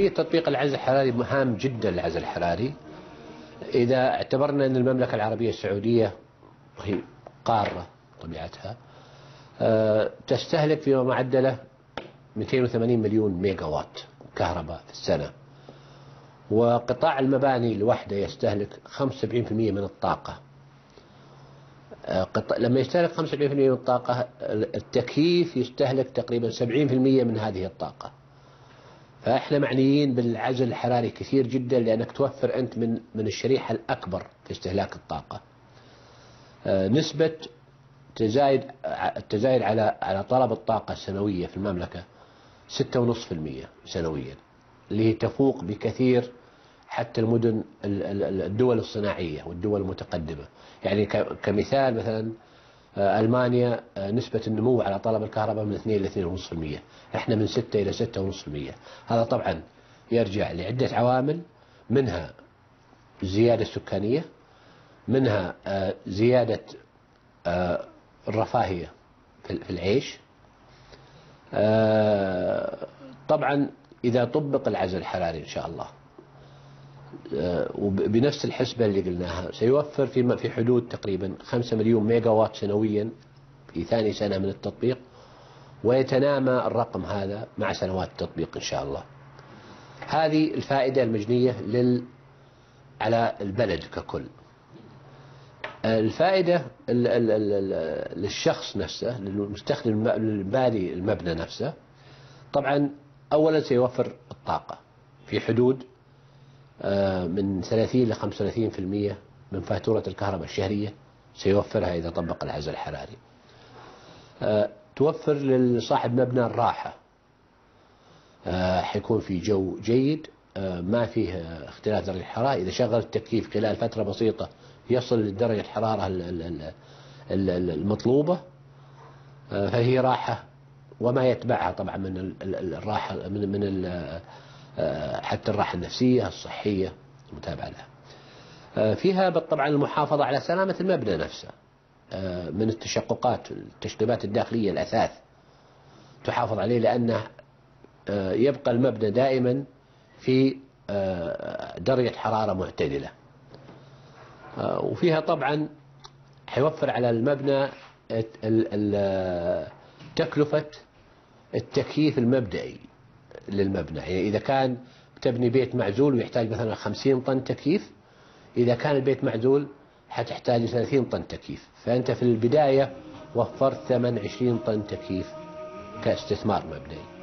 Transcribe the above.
عملية تطبيق العزل الحراري مهام جدا للعزل الحراري. إذا اعتبرنا أن المملكة العربية السعودية وهي قارة طبيعتها تستهلك في معدله 280 مليون ميجا وات كهرباء في السنة، وقطاع المباني لوحده يستهلك 75% من الطاقة. لما يستهلك 75% من الطاقة، التكييف يستهلك تقريبا 70% من هذه الطاقة. فإحنا معنيين بالعزل الحراري كثير جدا، لأنك توفر أنت من الشريحة الأكبر في استهلاك الطاقة. نسبة التزايد على طلب الطاقة السنوية في المملكة 6.5% سنويا، اللي هي تفوق بكثير حتى المدن الدول الصناعية والدول المتقدمة. يعني كمثال مثلا ألمانيا نسبة النمو على طلب الكهرباء من 2 إلى 2.5%، احنا من 6 إلى 6.5%. هذا طبعا يرجع لعدة عوامل، منها الزيادة السكانية، منها زيادة الرفاهية في العيش. طبعا إذا طبق العزل الحراري إن شاء الله وبنفس الحسبة اللي قلناها، سيوفر في حدود تقريبا 5 مليون ميجا وات سنويا في ثاني سنة من التطبيق، ويتنامى الرقم هذا مع سنوات التطبيق إن شاء الله. هذه الفائدة المجنية على البلد ككل. الفائدة للشخص نفسه، للمستخدم البالي المبنى نفسه، طبعا أولا سيوفر الطاقة في حدود من 30 إلى 35% من فاتورة الكهرباء الشهرية سيوفرها إذا طبق العزل الحراري. توفر لصاحب مبنى الراحة، حيكون في جو جيد ما فيه اختلاف درجة الحرارة. إذا شغل التكييف خلال فترة بسيطة يصل لدرجة الحرارة المطلوبة، فهي راحة، وما يتبعها طبعا من الراحة من حتى الراحة النفسية الصحية المتابعة لها. فيها طبعا المحافظة على سلامة المبنى نفسه من التشققات، التشطيبات الداخلية، الأثاث تحافظ عليه، لأنه يبقى المبنى دائما في درجة حرارة معتدلة. وفيها طبعا حيوفر على المبنى تكلفة التكييف المبدئي للمبنى. يعني إذا كان تبني بيت معزول ويحتاج مثلا 50 طن تكييف، إذا كان البيت معزول حتحتاج 30 طن تكييف، فأنت في البداية وفرت ثمن 20 طن تكييف كاستثمار مبدئي.